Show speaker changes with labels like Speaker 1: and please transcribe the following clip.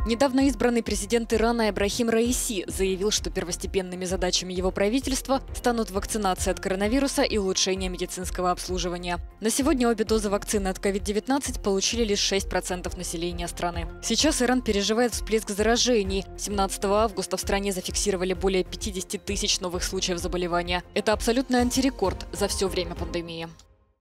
Speaker 1: Недавно избранный президент Ирана Ибрахим Раиси заявил, что первостепенными задачами его правительства станут вакцинация от коронавируса и улучшение медицинского обслуживания. На сегодня обе дозы вакцины от COVID-19 получили лишь 6% населения страны. Сейчас Иран переживает всплеск заражений. 17 августа в стране зафиксировали более 50 тысяч новых случаев заболевания. Это абсолютный антирекорд за все время пандемии.